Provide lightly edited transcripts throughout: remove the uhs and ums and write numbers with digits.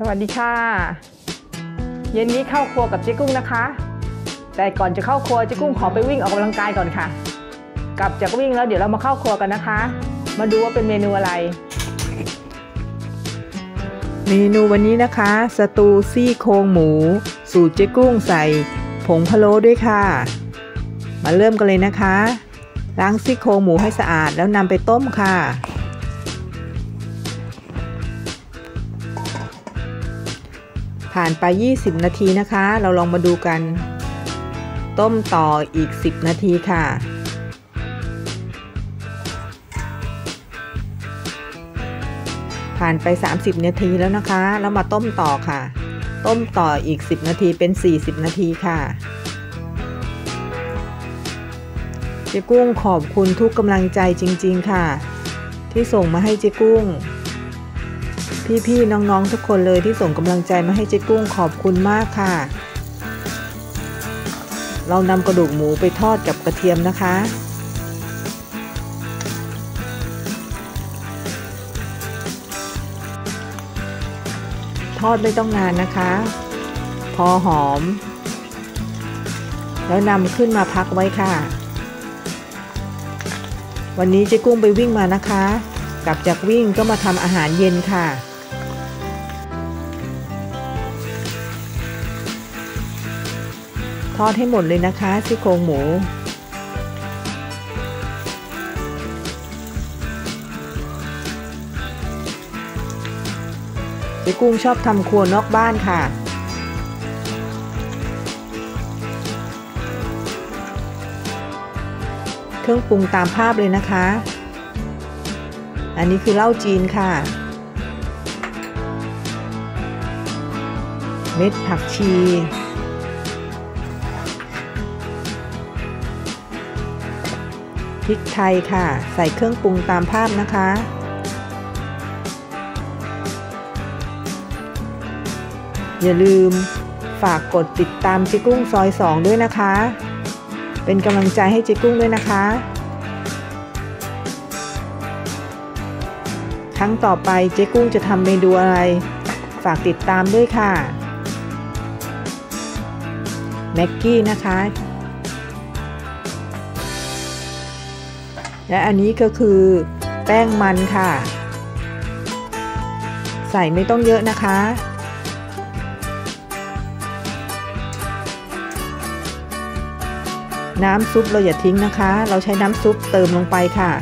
สวัสดีค่ะเย็นนี้เข้าครัวกับเจ๊กุ้งนะคะแต่ก่อนจะเข้าครัวเจ๊กุ้งขอไปวิ่งออกกำลังกายก่อนค่ะกลับจากวิ่งแล้วเดี๋ยวเรามาเข้าครัวกันนะคะมาดูว่าเป็นเมนูอะไรเมนูวันนี้นะคะสตูซี่โครงหมูสูตรเจ๊กุ้งใส่ผงพะโล้ด้วยค่ะมาเริ่มกันเลยนะคะล้างซี่โครงหมูให้สะอาดแล้วนำไปต้มค่ะผ่านไป20นาทีนะคะเราลองมาดูกันต้มต่ออีก10นาทีค่ะผ่านไป30นาทีแล้วนะคะแล้วมาต้มต่อค่ะต้มต่ออีก10นาทีเป็น40นาทีค่ะเจ๊กุ้งขอบคุณทุกกำลังใจจริงๆค่ะที่ส่งมาให้เจ๊กุ้งพี่ๆน้องๆทุกคนเลยที่ส่งกำลังใจมาให้เจ๊กุ้งขอบคุณมากค่ะเรานำกระดูกหมูไปทอดกับกระเทียมนะคะทอดไม่ต้องนานนะคะพอหอมแล้วนำขึ้นมาพักไว้ค่ะวันนี้เจ๊กุ้งไปวิ่งมานะคะกลับจากวิ่งก็มาทำอาหารเย็นค่ะทอดให้หมดเลยนะคะซี่โครงหมูเจ๊กุ้งชอบทำครัวนอกบ้านค่ะเครื่องปรุงตามภาพเลยนะคะอันนี้คือเหล้าจีนค่ะเม็ดผักชีพริกไทยค่ะใส่เครื่องปรุงตามภาพนะคะอย่าลืมฝากกดติดตามเจ๊กุ้งซอย2ด้วยนะคะเป็นกำลังใจให้เจ๊กุ้งด้วยนะคะครั้งต่อไปเจ๊กุ้งจะทำเมนูอะไรฝากติดตามด้วยค่ะแม็กกี้นะคะและอันนี้ก็คือแป้งมันค่ะใส่ไม่ต้องเยอะนะคะน้ำซุปเราอย่าทิ้งนะคะเราใช้น้ำซุปเติมลงไปค่ะ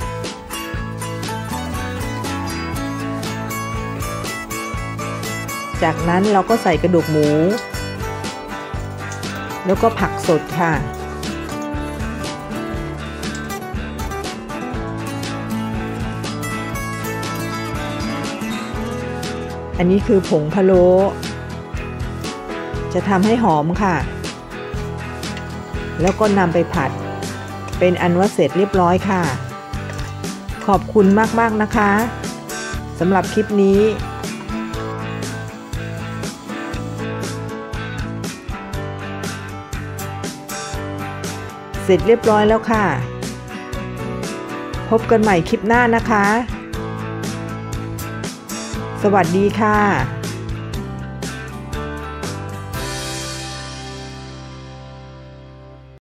จากนั้นเราก็ใส่กระดูกหมูแล้วก็ผักสดค่ะอันนี้คือผงพะโล้จะทำให้หอมค่ะแล้วก็นำไปผัดเป็นอันว่าเสร็จเรียบร้อยค่ะขอบคุณมากๆนะคะสำหรับคลิปนี้เสร็จเรียบร้อยแล้วค่ะพบกันใหม่คลิปหน้านะคะสวัสดีค่ะ